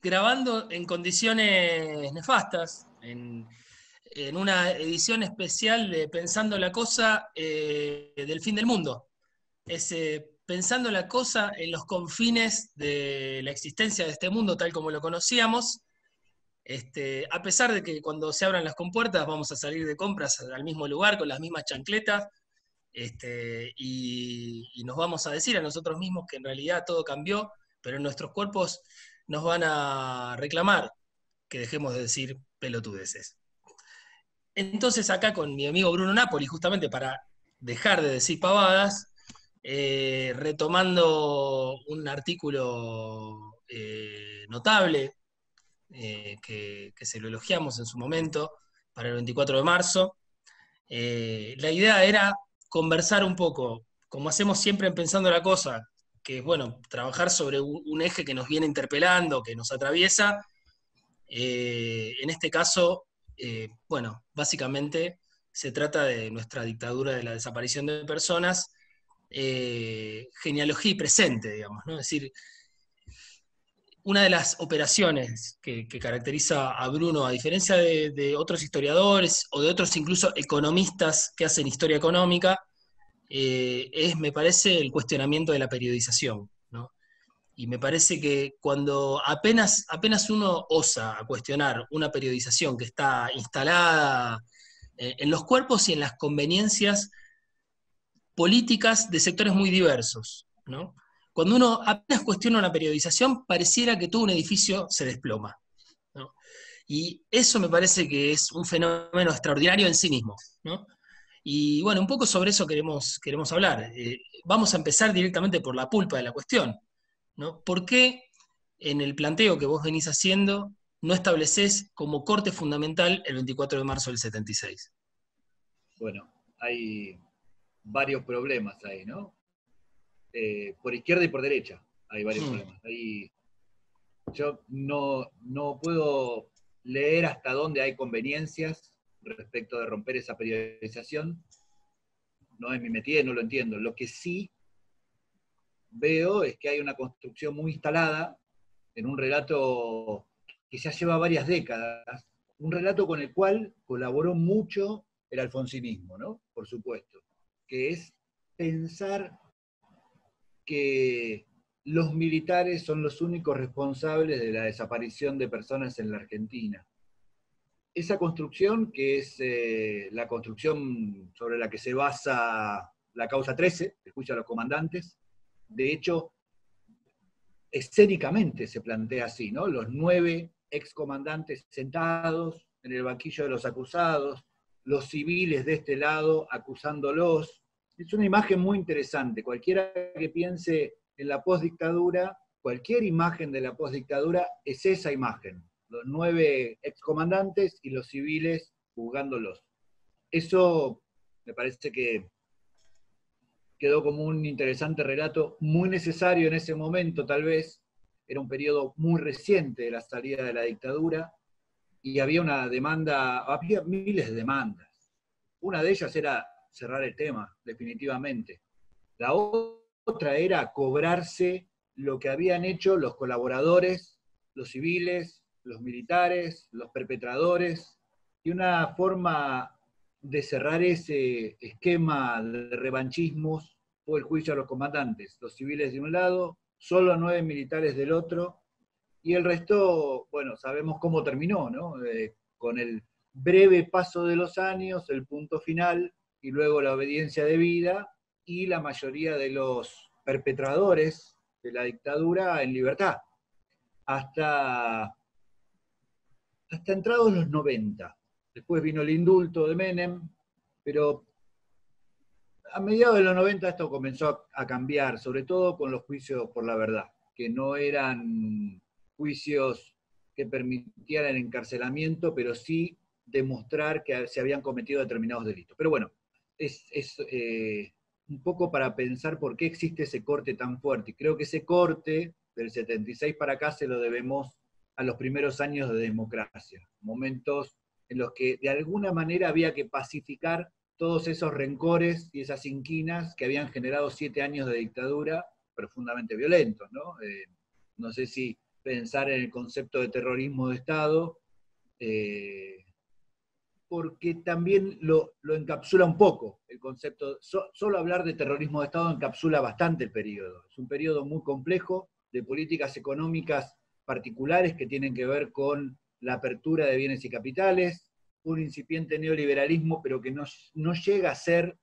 grabando en condiciones nefastas, en una edición especial de Pensando la Cosa del fin del mundo. Pensando la cosa en los confines de la existencia de este mundo tal como lo conocíamos, a pesar de que cuando se abran las compuertas vamos a salir de compras al mismo lugar con las mismas chancletas, y nos vamos a decir a nosotros mismos que en realidad todo cambió, pero nuestros cuerpos nos van a reclamar que dejemos de decir pelotudeces. Entonces acá con mi amigo Bruno Napoli, justamente para dejar de decir pavadas, retomando un artículo notable que se lo elogiamos en su momento para el 24 de marzo, la idea era conversar un poco, como hacemos siempre en Pensando la Cosa, que es, bueno, trabajar sobre un eje que nos viene interpelando, que nos atraviesa. En este caso, bueno, básicamente se trata de nuestra dictadura de la desaparición de personas, genealogía y presente, digamos, ¿no? Es decir, una de las operaciones que caracteriza a Bruno, a diferencia de otros historiadores o de otros incluso economistas que hacen historia económica, es, me parece, el cuestionamiento de la periodización, ¿no? Y me parece que cuando apenas uno osa a cuestionar una periodización que está instalada en los cuerpos y en las conveniencias políticas de sectores muy diversos, ¿no? Cuando uno apenas cuestiona una periodización, pareciera que todo un edificio se desploma, ¿no? Y eso me parece que es un fenómeno extraordinario en sí mismo, ¿no? Y bueno, un poco sobre eso queremos hablar. Vamos a empezar directamente por la pulpa de la cuestión, ¿no? ¿Por qué en el planteo que vos venís haciendo no estableces como corte fundamental el 24 de marzo del 76? Bueno, hay varios problemas ahí, ¿no? Por izquierda y por derecha hay varios problemas. Yo no puedo leer hasta dónde hay conveniencias respecto de romper esa periodización. No es mi métier, no lo entiendo. Lo que sí veo es que hay una construcción muy instalada en un relato que ya lleva varias décadas, un relato con el cual colaboró mucho el alfonsinismo, ¿no? Por supuesto, que es pensar que los militares son los únicos responsables de la desaparición de personas en la Argentina. Esa construcción, que es la construcción sobre la que se basa la causa 13, el juicio a los comandantes, de hecho, escénicamente se plantea así, ¿no? Los 9 excomandantes sentados en el banquillo de los acusados, los civiles de este lado acusándolos. Es una imagen muy interesante. Cualquiera que piense en la postdictadura, cualquier imagen de la postdictadura es esa imagen. Los 9 excomandantes y los civiles juzgándolos. Eso me parece que quedó como un interesante relato, muy necesario en ese momento tal vez. Era un periodo muy reciente de la salida de la dictadura y había una demanda, había miles de demandas. Una de ellas era cerrar el tema, definitivamente. La otra era cobrarse lo que habían hecho los colaboradores, los civiles, los militares, los perpetradores, y una forma de cerrar ese esquema de revanchismos fue el juicio a los comandantes, los civiles de un lado, solo 9 militares del otro, y el resto, bueno, sabemos cómo terminó, ¿no? Con el breve paso de los años, el punto final, y luego la obediencia debida, y la mayoría de los perpetradores de la dictadura en libertad, hasta entrados los 90. Después vino el indulto de Menem, pero a mediados de los 90 esto comenzó a cambiar, sobre todo con los juicios por la verdad, que no eran juicios que permitieran el encarcelamiento, pero sí demostrar que se habían cometido determinados delitos. Pero bueno, es un poco para pensar por qué existe ese corte tan fuerte. Y creo que ese corte del 76 para acá se lo debemos a los primeros años de democracia, momentos en los que de alguna manera había que pacificar todos esos rencores y esas inquinas que habían generado 7 años de dictadura profundamente violentos, ¿no? No sé si pensar en el concepto de terrorismo de Estado, porque también lo encapsula un poco el concepto. Solo hablar de terrorismo de Estado encapsula bastante el periodo. Es un periodo muy complejo de políticas económicas particulares que tienen que ver con la apertura de bienes y capitales, un incipiente neoliberalismo, pero que no llega a ser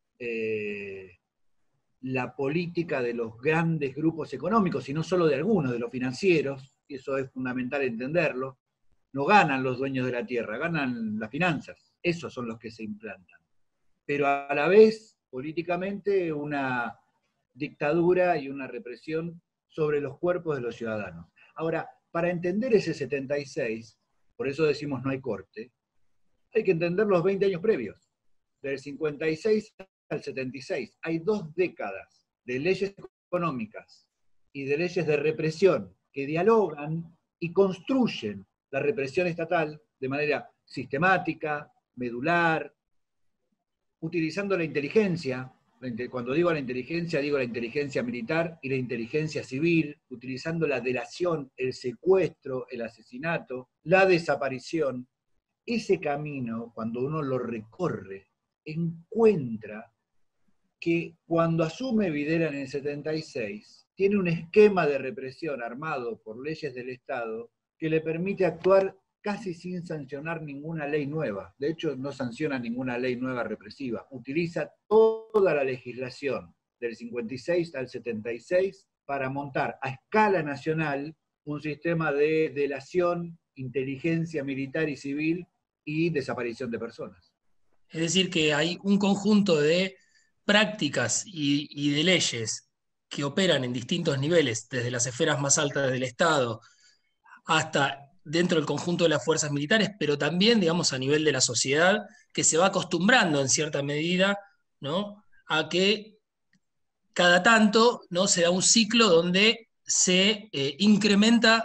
la política de los grandes grupos económicos, sino solo de algunos, de los financieros, y eso es fundamental entenderlo. No ganan los dueños de la tierra, ganan las finanzas, esos son los que se implantan. Pero a la vez, políticamente, una dictadura y una represión sobre los cuerpos de los ciudadanos. Ahora, para entender ese 76, por eso decimos no hay corte, hay que entender los 20 años previos, del 56 al 76. Hay 2 décadas de leyes económicas y de leyes de represión que dialogan y construyen la represión estatal de manera sistemática, medular, utilizando la inteligencia. Cuando digo la inteligencia militar y la inteligencia civil, utilizando la delación, el secuestro, el asesinato, la desaparición. Ese camino, cuando uno lo recorre, encuentra que cuando asume Videla en el 76, tiene un esquema de represión armado por leyes del Estado que le permite actuar casi sin sancionar ninguna ley nueva. De hecho, no sanciona ninguna ley nueva represiva. Utiliza toda la legislación del 56 al 76 para montar a escala nacional un sistema de delación, inteligencia militar y civil y desaparición de personas. Es decir, que hay un conjunto de prácticas y de leyes que operan en distintos niveles, desde las esferas más altas del Estado hasta dentro del conjunto de las fuerzas militares, pero también, digamos, a nivel de la sociedad, que se va acostumbrando en cierta medida, ¿no?, a que cada tanto, ¿no?, se da un ciclo donde se incrementa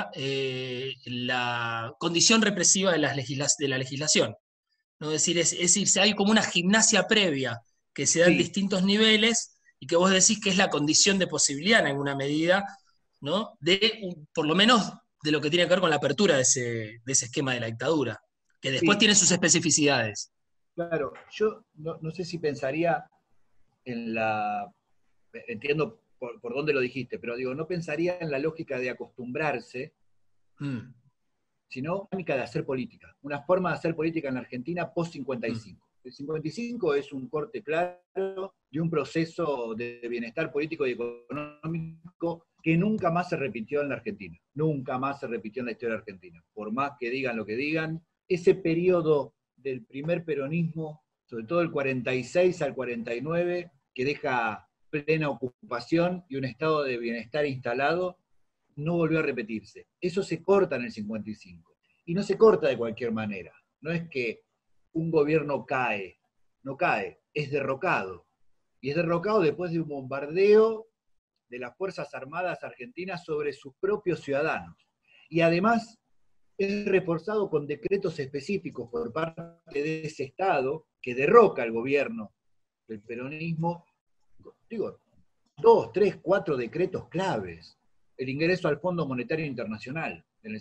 la condición represiva de la legislación, ¿no? Es decir, hay como una gimnasia previa que se da en Sí, distintos niveles y que vos decís que es la condición de posibilidad en alguna medida, ¿no?, por lo menos de lo que tiene que ver con la apertura de ese esquema de la dictadura, que después sí, tiene sus especificidades. claro. Yo no sé si pensaría en la... Entiendo por dónde lo dijiste, pero digo, no pensaría en la lógica de acostumbrarse, Mm, sino la dinámica de hacer política, una forma de hacer política en la Argentina mm. post-55. El 55 es un corte claro de un proceso de bienestar político y económico que nunca más se repitió en la Argentina, nunca más se repitió en la historia argentina. Por más que digan lo que digan, ese periodo del primer peronismo, sobre todo el 46 al 49, que deja plena ocupación y un estado de bienestar instalado, no volvió a repetirse. Eso se corta en el 55. Y no se corta de cualquier manera. No es que un gobierno cae, no cae, es derrocado. Y es derrocado después de un bombardeo de las Fuerzas Armadas argentinas sobre sus propios ciudadanos. Y además es reforzado con decretos específicos por parte de ese Estado que derroca al gobierno del peronismo. Digo, 2, 3, 4 decretos claves. El ingreso al Fondo Monetario Internacional en el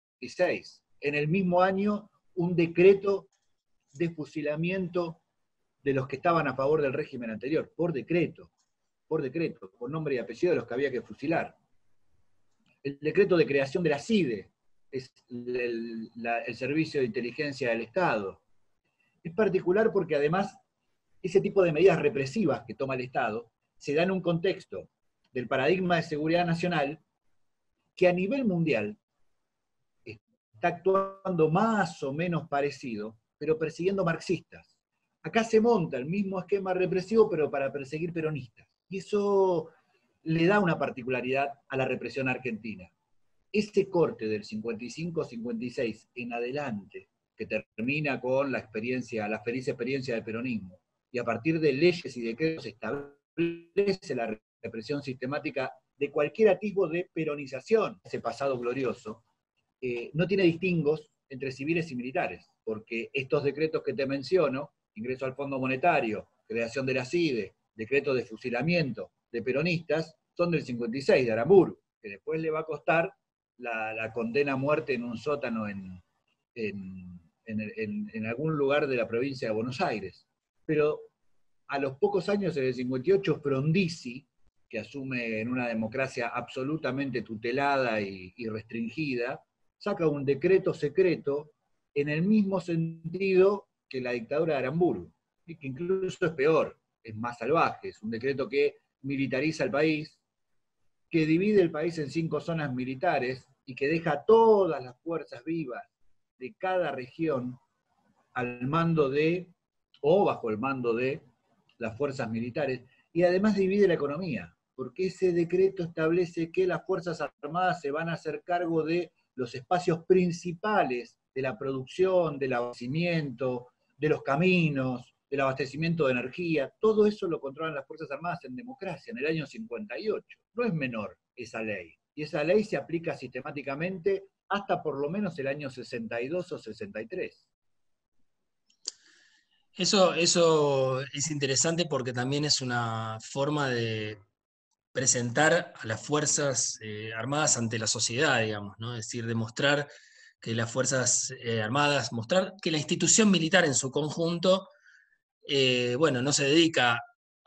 56. En el mismo año, un decreto de fusilamiento de los que estaban a favor del régimen anterior, por decreto, por nombre y apellido de los que había que fusilar. El decreto de creación de la CIDE, es el Servicio de Inteligencia del Estado. Es particular porque además ese tipo de medidas represivas que toma el Estado se da en un contexto del paradigma de seguridad nacional que a nivel mundial está actuando más o menos parecido, pero persiguiendo marxistas. Acá se monta el mismo esquema represivo, pero para perseguir peronistas. Y eso le da una particularidad a la represión argentina. Ese corte del 55-56 en adelante, que termina con la feliz experiencia del peronismo, y a partir de leyes y decretos establece la represión sistemática de cualquier atisbo de peronización, ese pasado glorioso, no tiene distingos entre civiles y militares, porque estos decretos que te menciono, ingreso al Fondo Monetario, creación de la CIDE, decreto de fusilamiento de peronistas, son del 56, de Aramburu, que después le va a costar la condena a muerte en un sótano en algún lugar de la provincia de Buenos Aires. Pero a los pocos años, en el 58, Frondizi, que asume en una democracia absolutamente tutelada y restringida, saca un decreto secreto en el mismo sentido que la dictadura de Aramburu, y que incluso es peor, es más salvaje, es un decreto que militariza el país, que divide el país en 5 zonas militares y que deja todas las fuerzas vivas de cada región al mando de, o bajo el mando de, las fuerzas militares, y además divide la economía, porque ese decreto establece que las Fuerzas Armadas se van a hacer cargo de los espacios principales de la producción, del abastecimiento, de los caminos, del abastecimiento de energía. Todo eso lo controlan las Fuerzas Armadas en democracia, en el año 58. No es menor esa ley. Y esa ley se aplica sistemáticamente hasta por lo menos el año 62 o 63. Eso es interesante porque también es una forma de presentar a las Fuerzas Armadas ante la sociedad, digamos, ¿no? Es decir, demostrar que las Fuerzas Armadas, mostrar que la institución militar en su conjunto, bueno, no se dedica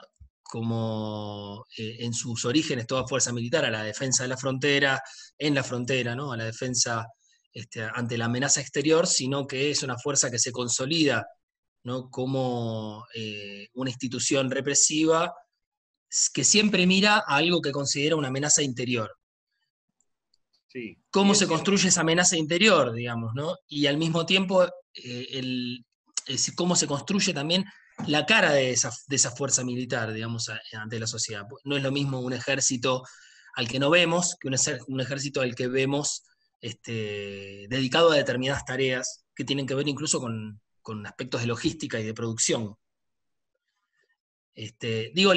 como en sus orígenes toda fuerza militar a la defensa de la frontera, en la frontera, ¿no? A la defensa ante la amenaza exterior, sino que es una fuerza que se consolida, ¿no? Como una institución represiva que siempre mira a algo que considera una amenaza interior. Sí, ¿Cómo y es se cierto. construye esa amenaza interior, digamos, ¿no? Y al mismo tiempo, cómo se construye también la cara de esa fuerza militar, digamos, ante la sociedad. No es lo mismo un ejército al que no vemos que un ejército al que vemos dedicado a determinadas tareas que tienen que ver incluso con aspectos de logística y de producción. Digo,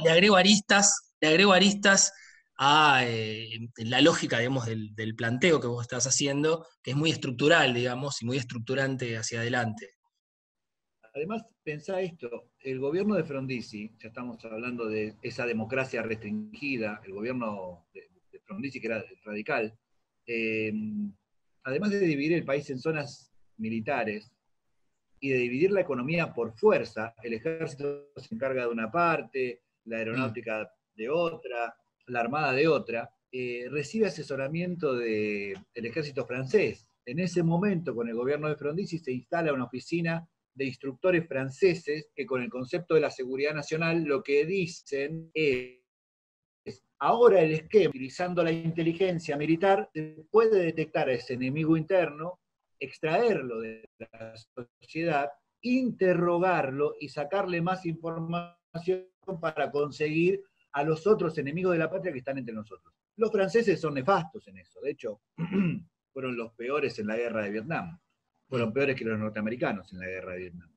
le agrego aristas a la lógica, digamos, del planteo que vos estás haciendo, que es muy estructural, digamos, y muy estructurante hacia adelante. Además, pensá esto, el gobierno de Frondizi, ya estamos hablando de esa democracia restringida, el gobierno de Frondizi, que era radical, eh, además de dividir el país en zonas militares y de dividir la economía por fuerza, el ejército se encarga de una parte, la aeronáutica de otra, la armada de otra, recibe asesoramiento del ejército francés. En ese momento, con el gobierno de Frondizi, se instala una oficina de instructores franceses que con el concepto de la seguridad nacional lo que dicen es: ahora el esquema, utilizando la inteligencia militar, se puede detectar a ese enemigo interno, extraerlo de la sociedad, interrogarlo y sacarle más información para conseguir a los otros enemigos de la patria que están entre nosotros. Los franceses son nefastos en eso, de hecho, fueron los peores en la guerra de Vietnam, fueron peores que los norteamericanos en la guerra de Vietnam.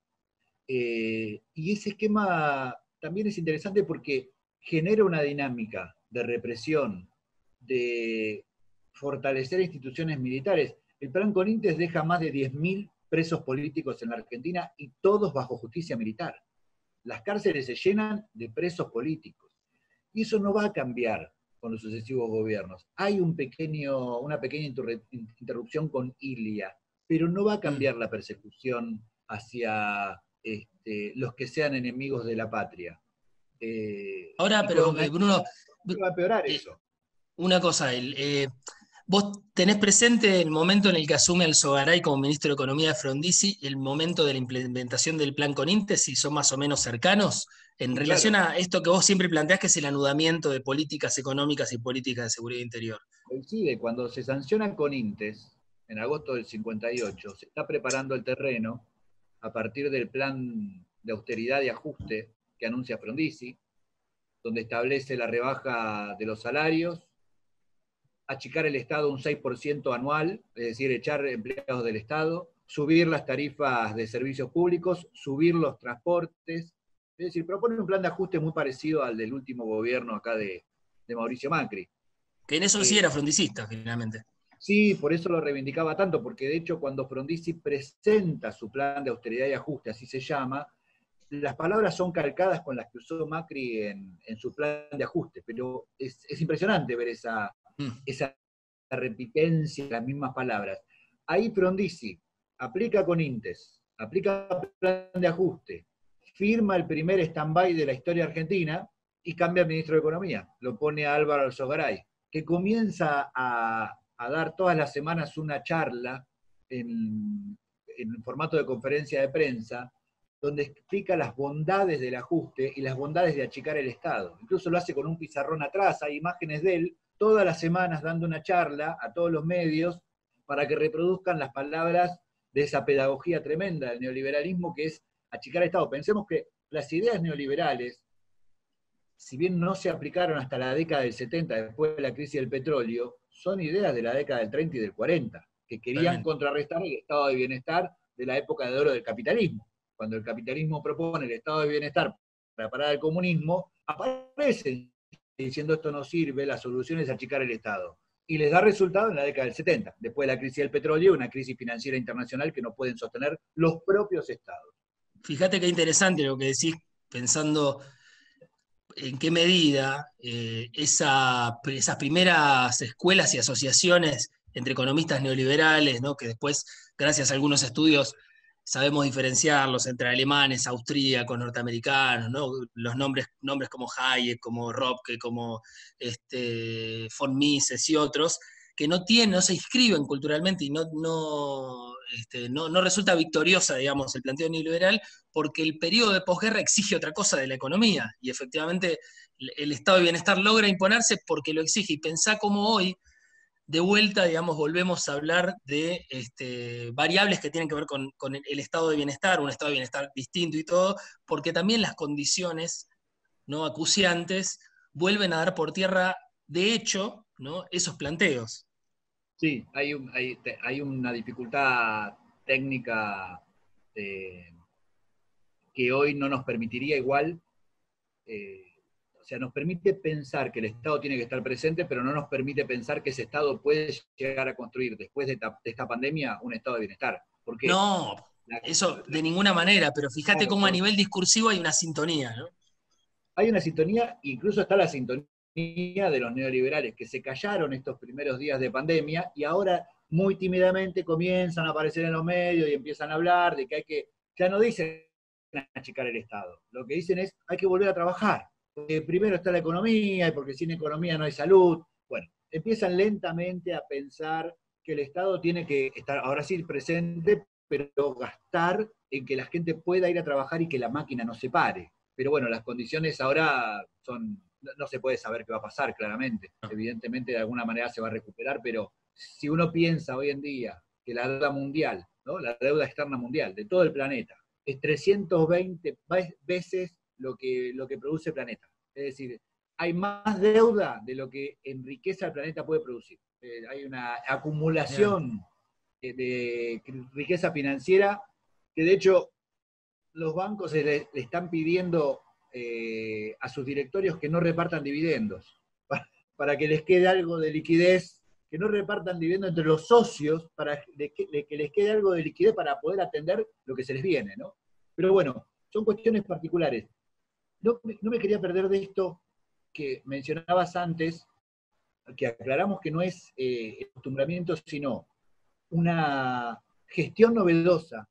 Y ese esquema también es interesante porque genera una dinámica de represión, de fortalecer instituciones militares. El plan Conintes deja más de 10.000 presos políticos en la Argentina y todos bajo justicia militar. Las cárceles se llenan de presos políticos. Y eso no va a cambiar con los sucesivos gobiernos. Hay una pequeña interrupción con Ilia, pero no va a cambiar la persecución hacia los que sean enemigos de la patria. Ahora, Y con pero Ungaretti Bruno, va a empeorar eh, eso. una cosa, vos tenés presente el momento en el que asume Alzogaray como ministro de Economía de Frondizi, el momento de la implementación del plan Conintes, si son más o menos cercanos, en Y relación claro, a esto que vos siempre planteás, que es el anudamiento de políticas económicas y políticas de seguridad interior. coincide, cuando se sanciona Conintes, en agosto del 58, se está preparando el terreno a partir del plan de austeridad y ajuste que anuncia Frondizi, donde establece la rebaja de los salarios, achicar el Estado un 6% anual, es decir, echar empleados del Estado, subir las tarifas de servicios públicos, subir los transportes, es decir, propone un plan de ajuste muy parecido al del último gobierno acá de Mauricio Macri. Que en eso sí era frondicista, finalmente. Sí, por eso lo reivindicaba tanto, porque de hecho cuando Frondizi presenta su plan de austeridad y ajuste, así se llama, las palabras son calcadas con las que usó Macri en su plan de ajuste, pero es impresionante ver esa repitencia de las mismas palabras. Ahí Frondizi aplica con Intes, aplica plan de ajuste, firma el primer stand-by de la historia argentina y cambia al ministro de Economía. Lo pone a Álvaro Alzogaray, que comienza a dar todas las semanas una charla en formato de conferencia de prensa, donde explica las bondades del ajuste y las bondades de achicar el Estado. Incluso lo hace con un pizarrón atrás, hay imágenes de él, todas las semanas dando una charla a todos los medios para que reproduzcan las palabras de esa pedagogía tremenda del neoliberalismo, que es achicar el Estado. Pensemos que las ideas neoliberales, si bien no se aplicaron hasta la década del 70, después de la crisis del petróleo, son ideas de la década del 30 y del 40, que querían contrarrestar el estado de bienestar de la época de oro del capitalismo. Cuando el capitalismo propone el estado de bienestar para parar el comunismo, aparecen diciendo esto no sirve, la solución es achicar el Estado. Y les da resultado en la década del 70, después de la crisis del petróleo, una crisis financiera internacional que no pueden sostener los propios estados. Fíjate qué interesante lo que decís, pensando en qué medida esas primeras escuelas y asociaciones entre economistas neoliberales, ¿no? Que después, gracias a algunos estudios, sabemos diferenciarlos entre alemanes, austríacos, norteamericanos, ¿no? Los nombres como Hayek, como Ropke, como von Mises y otros, que no se inscriben culturalmente y no resulta victoriosa, digamos, el planteo neoliberal, porque el periodo de posguerra exige otra cosa de la economía, y efectivamente el estado de bienestar logra imponerse porque lo exige. Y pensá cómo hoy, de vuelta, digamos, volvemos a hablar de variables que tienen que ver con el estado de bienestar, un estado de bienestar distinto y todo, porque también las condiciones, ¿no?, acuciantes vuelven a dar por tierra, de hecho, ¿no?, esos planteos. Sí, hay una dificultad técnica que hoy no nos permitiría igual, o sea, nos permite pensar que el Estado tiene que estar presente, pero no nos permite pensar que ese Estado puede llegar a construir después de esta pandemia un Estado de bienestar. Porque No, eso de ninguna manera, pero fíjate cómo a nivel discursivo hay una sintonía, ¿no? Hay una sintonía, incluso está la sintonía de los neoliberales, que se callaron estos primeros días de pandemia y ahora muy tímidamente comienzan a aparecer en los medios y empiezan a hablar de que ya no dicen achicar el Estado, lo que dicen es hay que volver a trabajar, porque primero está la economía y porque sin economía no hay salud. Bueno, empiezan lentamente a pensar que el Estado tiene que estar ahora sí presente, pero gastar en que la gente pueda ir a trabajar y que la máquina no se pare. Pero bueno, las condiciones ahora no se puede saber qué va a pasar claramente. Evidentemente de alguna manera se va a recuperar, pero si uno piensa hoy en día que la deuda mundial, ¿no?, la deuda externa mundial de todo el planeta, es 320 veces lo que produce el planeta. Es decir, hay más deuda de lo que en riqueza el planeta puede producir. Hay una acumulación de riqueza financiera que de hecho los bancos le están pidiendo a sus directorios que no repartan dividendos, para que les quede algo de liquidez, que no repartan dividendos entre los socios, para que les quede algo de liquidez para poder atender lo que se les viene, ¿no? Pero bueno, son cuestiones particulares. No me quería perder de esto que mencionabas antes, que aclaramos que no es acostumbramiento, sino una gestión novedosa,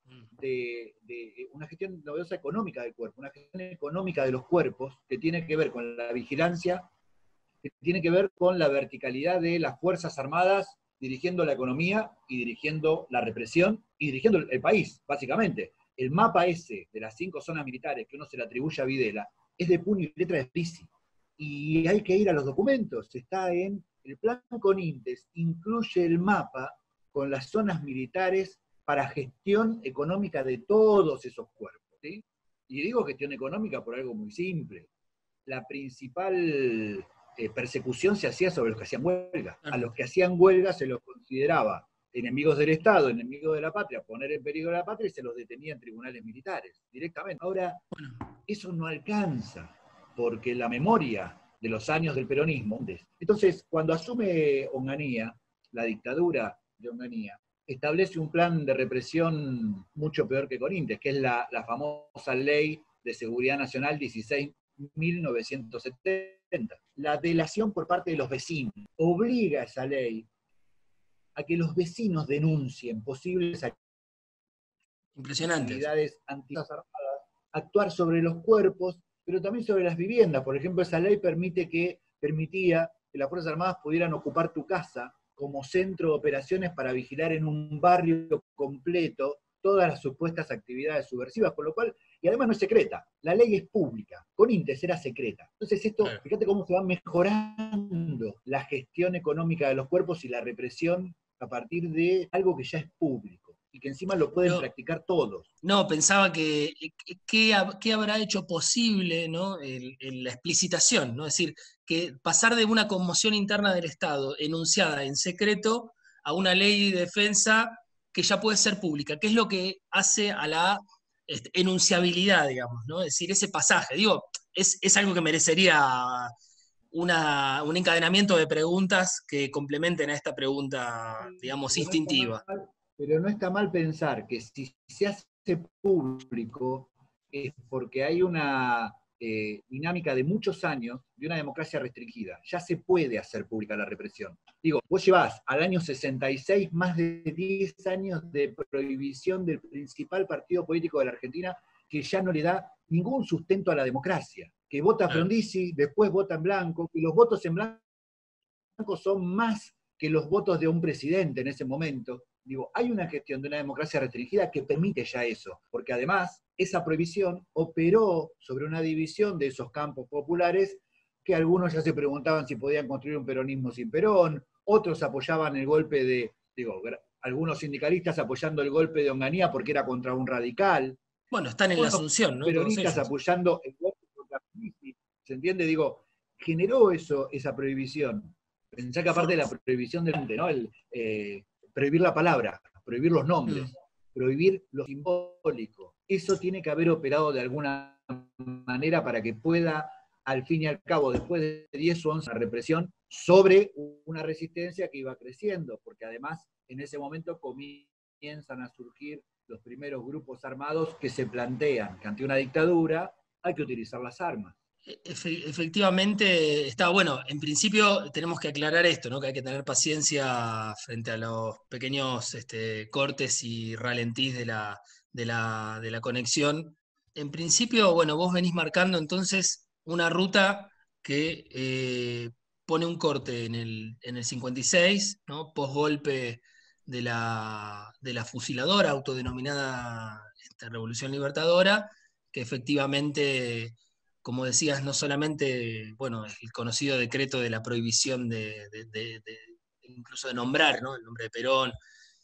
una gestión novedosa económica del cuerpo, una gestión económica de los cuerpos, que tiene que ver con la vigilancia, que tiene que ver con la verticalidad de las Fuerzas Armadas dirigiendo la economía y dirigiendo la represión y dirigiendo el país, básicamente. El mapa ese de las 5 zonas militares que uno se le atribuye a Videla es de puño y letra de Pizzi. Y hay que ir a los documentos. Está en el plan con Intes, incluye el mapa con las zonas militares para gestión económica de todos esos cuerpos, ¿sí? Y digo gestión económica por algo muy simple. La principal persecución se hacía sobre los que hacían huelga. A los que hacían huelga se los consideraba enemigos del Estado, enemigos de la patria, poner en peligro a la patria, y se los detenía en tribunales militares, directamente. Ahora, eso no alcanza, porque la memoria de los años del peronismo. Entonces, cuando asume Onganía, la dictadura de Onganía, establece un plan de represión mucho peor que Corinthians, que es la famosa Ley de Seguridad Nacional 16.970. La delación por parte de los vecinos obliga a esa ley a que los vecinos denuncien posibles Impresionante eso. actividades antiarmadas, actuar sobre los cuerpos, pero también sobre las viviendas. Por ejemplo, esa ley permitía que las Fuerzas Armadas pudieran ocupar tu casa como centro de operaciones para vigilar en un barrio completo todas las supuestas actividades subversivas, con lo cual, y además no es secreta, la ley es pública, con Intes era secreta. Entonces esto, fíjate cómo se va mejorando la gestión económica de los cuerpos y la represión a partir de algo que ya es público y que encima lo pueden practicar todos. No, pensaba que qué habrá hecho posible, ¿no? La explicitación, ¿no? Es decir, que pasar de una conmoción interna del Estado enunciada en secreto a una ley de defensa que ya puede ser pública, que es lo que hace a la enunciabilidad, digamos, ¿no? Es decir, ese pasaje, digo, es algo que merecería un encadenamiento de preguntas que complementen a esta pregunta, digamos, instintiva. Pero no está mal pensar que si se hace público es porque hay una dinámica de muchos años de una democracia restringida. Ya se puede hacer pública la represión. Digo, vos llevás al año 66 más de 10 años de prohibición del principal partido político de la Argentina que ya no le da ningún sustento a la democracia. Que vota Frondizi, después vota en blanco, que los votos en blanco son más que los votos de un presidente en ese momento. Digo, hay una gestión de una democracia restringida que permite ya eso, porque además esa prohibición operó sobre una división de esos campos populares que algunos ya se preguntaban si podían construir un peronismo sin Perón, otros apoyaban el golpe de, digo, algunos sindicalistas apoyando el golpe de Onganía porque era contra un radical. Bueno, están en la Asunción, ¿no? Peronistas apoyando el golpe contra Frondizi, ¿se entiende? Digo, generó eso, esa prohibición. Pensá que aparte de la prohibición del ente, ¿no? Prohibir la palabra, prohibir los nombres, prohibir lo simbólico. Eso tiene que haber operado de alguna manera para que pueda, al fin y al cabo, después de 10 o 11 la represión, sobre una resistencia que iba creciendo, porque además en ese momento comienzan a surgir los primeros grupos armados que se plantean que ante una dictadura hay que utilizar las armas. Efectivamente, está bueno. En principio tenemos que aclarar esto, ¿no? Que hay que tener paciencia frente a los pequeños cortes y ralentís de la conexión. En principio, bueno, vos venís marcando entonces una ruta que pone un corte en el 56, ¿no? Post golpe de la fusiladora autodenominada Revolución Libertadora, que efectivamente, como decías, no solamente, bueno, el conocido decreto de la prohibición incluso de nombrar, ¿no? El nombre de Perón,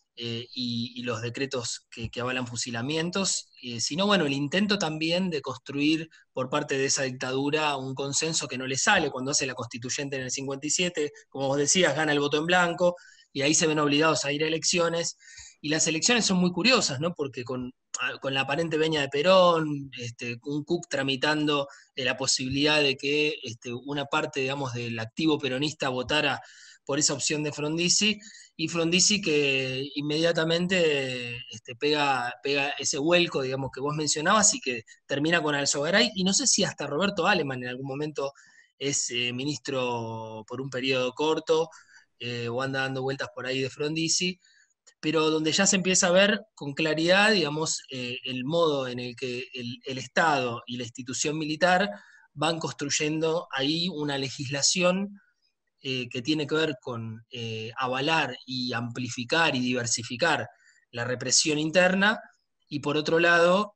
y los decretos que avalan fusilamientos, sino, bueno, el intento también de construir por parte de esa dictadura un consenso que no le sale cuando hace la constituyente en el 57, como vos decías, gana el voto en blanco, y ahí se ven obligados a ir a elecciones. Y las elecciones son muy curiosas, ¿no? Porque con la aparente veña de Perón, un Cook tramitando la posibilidad de que una parte, digamos, del activo peronista votara por esa opción de Frondizi, y Frondizi que inmediatamente pega ese vuelco, digamos, que vos mencionabas y que termina con Alzogaray, y no sé si hasta Roberto Aleman en algún momento es ministro por un periodo corto, o anda dando vueltas por ahí de Frondizi, pero donde ya se empieza a ver con claridad, digamos, el modo en el que el Estado y la institución militar van construyendo ahí una legislación que tiene que ver con avalar y amplificar y diversificar la represión interna, y por otro lado,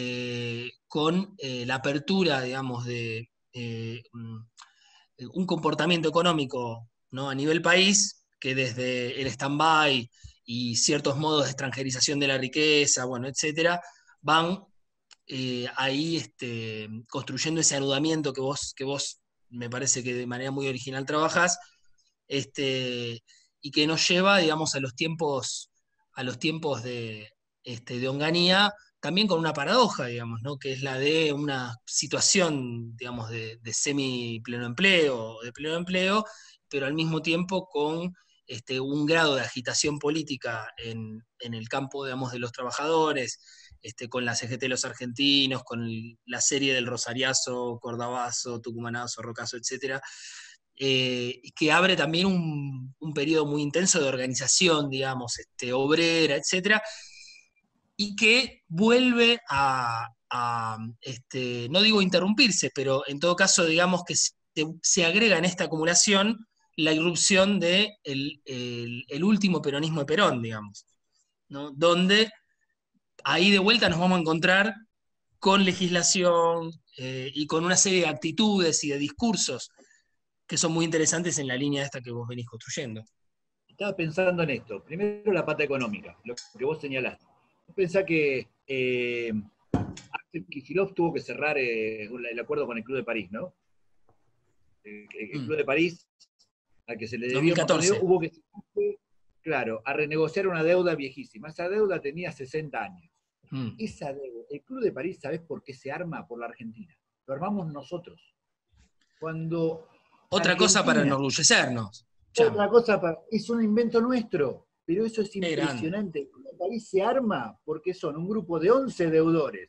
con la apertura, digamos, de un comportamiento económico, ¿no? A nivel país, que desde el stand-by y ciertos modos de extranjerización de la riqueza, bueno, etcétera, van ahí construyendo ese anudamiento que vos me parece que de manera muy original trabajás, y que nos lleva, digamos, a los tiempos de Onganía, también con una paradoja, digamos, ¿no? Que es la de una situación, digamos, de semi-pleno empleo, de pleno empleo, pero al mismo tiempo con un grado de agitación política en el campo, digamos, de los trabajadores, con la CGT de los argentinos, con la serie del Rosariazo, Cordobazo, Tucumanazo, Rocazo, etcétera, que abre también un periodo muy intenso de organización, digamos, obrera, etcétera, y que vuelve no digo interrumpirse, pero en todo caso, digamos que se agrega en esta acumulación la irrupción de el último peronismo de Perón, digamos, ¿no? Donde ahí de vuelta nos vamos a encontrar con legislación y con una serie de actitudes y de discursos que son muy interesantes en la línea esta que vos venís construyendo. Estaba pensando en esto. Primero la pata económica, lo que vos señalaste. Pensá que Axel Kicillof tuvo que cerrar el acuerdo con el Club de París, ¿no? El Club de París, al que se le debía un montón de 2014. dinero, hubo que, claro, a renegociar una deuda viejísima. Esa deuda tenía 60 años. Esa deuda, el Club de París, ¿sabés por qué se arma? Por la Argentina. Lo armamos nosotros. Cuando Otra Argentina, cosa para enorgullecernos. otra cosa, es un invento nuestro, pero eso es Qué grande. impresionante. El Club de París se arma porque son un grupo de 11 deudores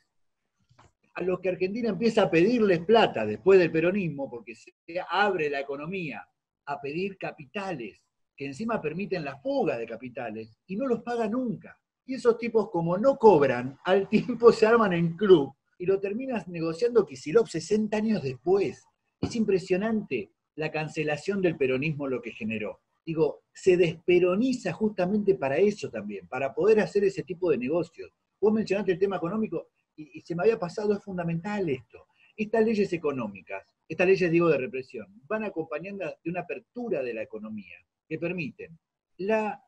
a los que Argentina empieza a pedirles plata después del peronismo, porque se abre la economía a pedir capitales, que encima permiten la fuga de capitales, y no los paga nunca. Y esos tipos, como no cobran, al tiempo se arman en club, y lo terminas negociando Kicillof 60 años después. Es impresionante la cancelación del peronismo lo que generó. Digo, se desperoniza justamente para eso también, para poder hacer ese tipo de negocios. Vos mencionaste el tema económico, y se me había pasado, es fundamental esto. Estas leyes económicas, estas leyes, digo, de represión, van acompañadas de una apertura de la economía que permiten la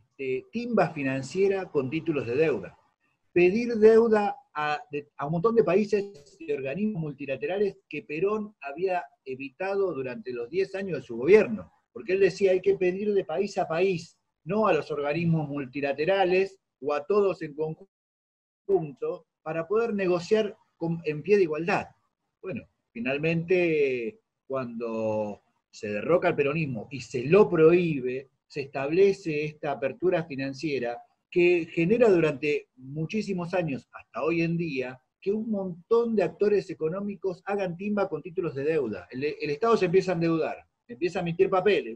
timba financiera con títulos de deuda. Pedir deuda a un montón de países y organismos multilaterales que Perón había evitado durante los 10 años de su gobierno. Porque él decía, hay que pedir de país a país, no a los organismos multilaterales o a todos en conjunto, para poder negociar en pie de igualdad. Bueno, finalmente, cuando se derroca el peronismo y se lo prohíbe, se establece esta apertura financiera que genera durante muchísimos años, hasta hoy en día, que un montón de actores económicos hagan timba con títulos de deuda. El Estado se empieza a endeudar, empieza a emitir papeles,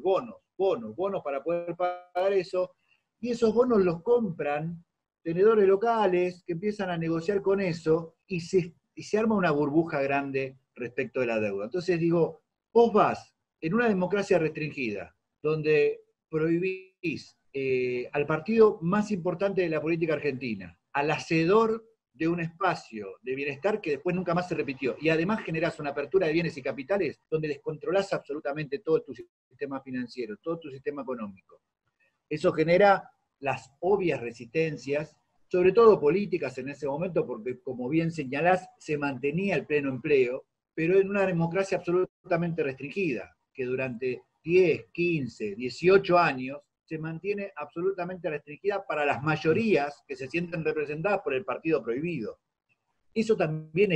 bonos para poder pagar eso, y esos bonos los compran tenedores locales que empiezan a negociar con eso y se arma una burbuja grande respecto de la deuda. Entonces digo, vos vas en una democracia restringida, donde prohibís al partido más importante de la política argentina, al hacedor de un espacio de bienestar que después nunca más se repitió, y además generás una apertura de bienes y capitales donde descontrolás absolutamente todo tu sistema financiero, todo tu sistema económico. Eso genera las obvias resistencias, sobre todo políticas en ese momento, porque como bien señalás, se mantenía el pleno empleo, pero en una democracia absolutamente restringida, que durante 10, 15, 18 años se mantiene absolutamente restringida para las mayorías que se sienten representadas por el partido prohibido. Eso también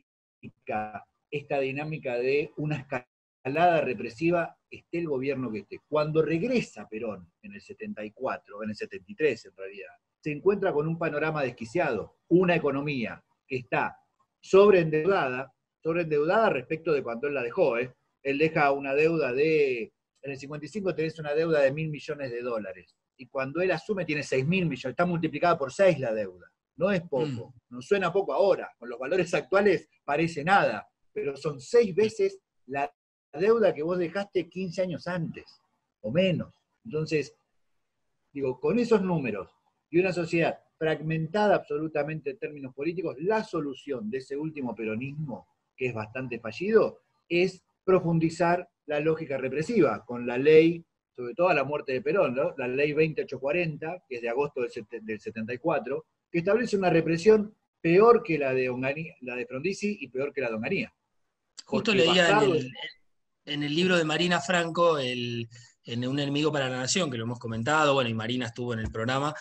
explica esta dinámica de una escalada represiva, esté el gobierno que esté. Cuando regresa Perón en el 74, en el 73 en realidad, se encuentra con un panorama desquiciado, una economía que está sobreendeudada respecto de cuando él la dejó. Él deja una deuda en el 55 tenés una deuda de $1.000 millones, y cuando él asume tiene 6.000 millones, está multiplicada por 6 la deuda. No es poco, nos suena poco ahora, con los valores actuales parece nada, pero son 6 veces la deuda que vos dejaste 15 años antes, o menos. Entonces, digo, con esos números y una sociedad fragmentada absolutamente en términos políticos, la solución de ese último peronismo, que es bastante fallido, es profundizar la lógica represiva con la ley, sobre todo a la muerte de Perón, ¿no? La ley 20840, que es de agosto del 74, que establece una represión peor que la de Frondizi y peor que la de Onganía. Justo leía en el libro de Marina Franco, en Un enemigo para la nación, que lo hemos comentado, bueno, y Marina estuvo en el programa,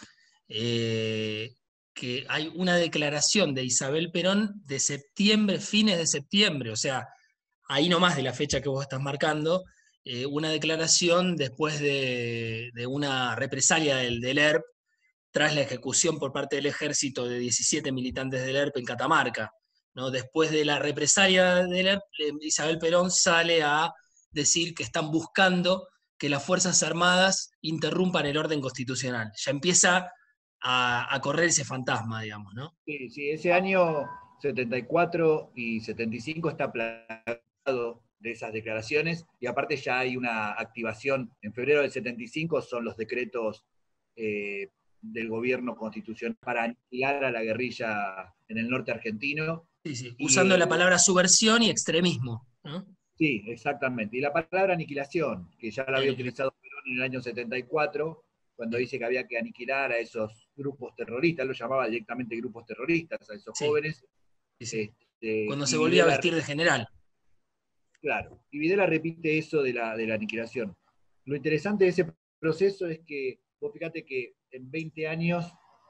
que hay una declaración de Isabel Perón de septiembre, fines de septiembre, o sea, ahí nomás de la fecha que vos estás marcando, una declaración después de una represalia del ERP, tras la ejecución por parte del ejército de 17 militantes del ERP en Catamarca, ¿no? Después de la represalia del ERP, Isabel Perón sale a decir que están buscando que las Fuerzas Armadas interrumpan el orden constitucional. Ya empieza a correr ese fantasma, digamos, ¿no? Sí, sí, ese año 74 y 75 está plagado de esas declaraciones, y aparte ya hay una activación. En febrero del 75 son los decretos del gobierno constitucional para aniquilar a la guerrilla en el norte argentino. Sí, sí. Y Usando la palabra subversión y extremismo, ¿no? sí, exactamente. Y la palabra aniquilación, que ya la había utilizado Perón en el año 74, cuando dice que había que aniquilar a esos grupos terroristas, lo llamaba directamente grupos terroristas, a esos Sí, jóvenes. sí, sí. Cuando se Y volvía a Videla, vestir de general. claro, y Videla repite eso de la aniquilación. Lo interesante de ese proceso es que, vos fíjate que en 20 años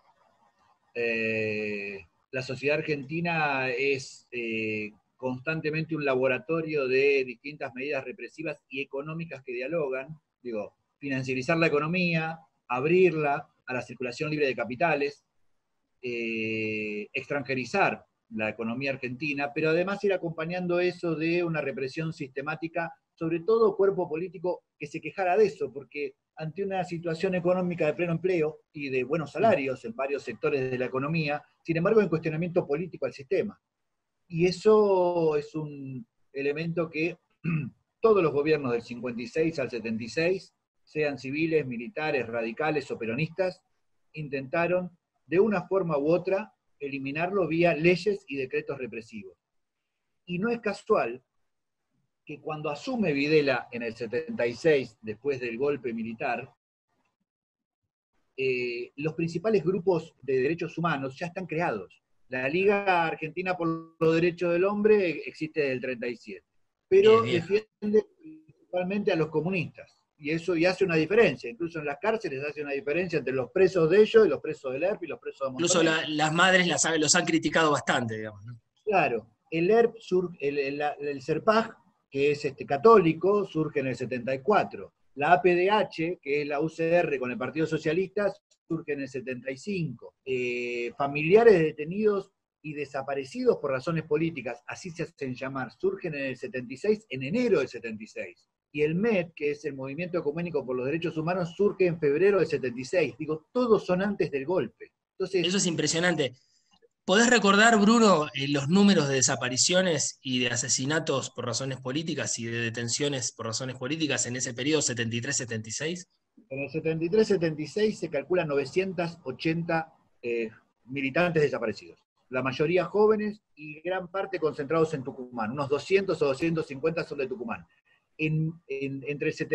la sociedad argentina es constantemente un laboratorio de distintas medidas represivas y económicas que dialogan. Digo, financiarizar la economía, abrirla a la circulación libre de capitales, extranjerizar la economía argentina, pero además ir acompañando eso de una represión sistemática, sobre todo cuerpo político que se quejara de eso, porque ante una situación económica de pleno empleo y de buenos salarios en varios sectores de la economía, sin embargo, hay cuestionamiento político al sistema. Y eso es un elemento que todos los gobiernos del 56 al 76, sean civiles, militares, radicales o peronistas, intentaron de una forma u otra eliminarlo vía leyes y decretos represivos. Y no es casual que cuando asume Videla en el 76, después del golpe militar, los principales grupos de derechos humanos ya están creados. La Liga Argentina por los Derechos del Hombre existe desde el 37, pero defiende principalmente a los comunistas. Y eso y hace una diferencia, incluso en las cárceles hace una diferencia entre los presos de ellos y los presos del ERP y los presos de Incluso Montoneros. las madres los han criticado bastante, digamos, ¿no? Claro, el ERP, el CERPAJ, que es católico, surge en el 74. La APDH, que es la UCR con el Partido Socialista, surge en el 75. Familiares de detenidos y desaparecidos por razones políticas, así se hacen llamar, surgen en el 76, en enero del 76. Y el MED, que es el Movimiento Ecuménico por los Derechos Humanos, surge en febrero del 76. Digo, todos son antes del golpe. Entonces, eso es impresionante. ¿Podés recordar, Bruno, los números de desapariciones y de asesinatos por razones políticas y de detenciones por razones políticas en ese periodo 73-76? En el 73-76 se calculan 980 militantes desaparecidos. La mayoría jóvenes y gran parte concentrados en Tucumán. Unos 200 o 250 son de Tucumán. Entre el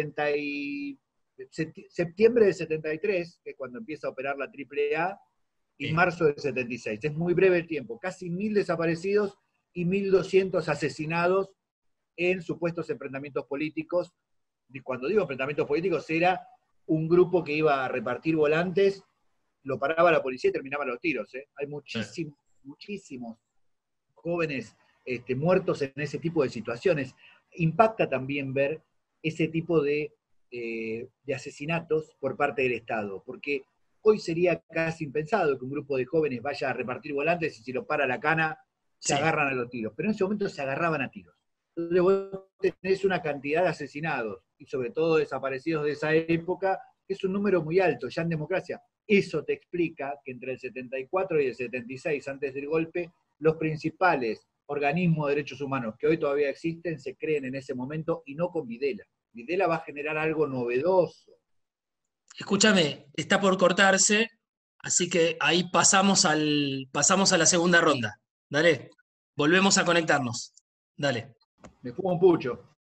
septiembre del 73, que es cuando empieza a operar la AAA, y marzo del 76. Es muy breve el tiempo. Casi 1000 desaparecidos y 1200 asesinados en supuestos enfrentamientos políticos. Y cuando digo enfrentamientos políticos, era un grupo que iba a repartir volantes, lo paraba la policía y terminaban los tiros. Hay muchísimos jóvenes muertos en ese tipo de situaciones. Impacta también ver ese tipo de asesinatos por parte del Estado, porque hoy sería casi impensado que un grupo de jóvenes vaya a repartir volantes y si lo para la cana, se agarran a los tiros. Pero en ese momento se agarraban a tiros. Entonces vos tenés una cantidad de asesinados y sobre todo desaparecidos de esa época, que es un número muy alto, ya en democracia. Eso te explica que entre el 74 y el 76, antes del golpe, los principales organismos de derechos humanos que hoy todavía existen se creen en ese momento y no con Videla. Videla va a generar algo novedoso. Escúchame, está por cortarse, así que ahí pasamos a la segunda ronda. Dale, volvemos a conectarnos. Dale. Me fumo un pucho.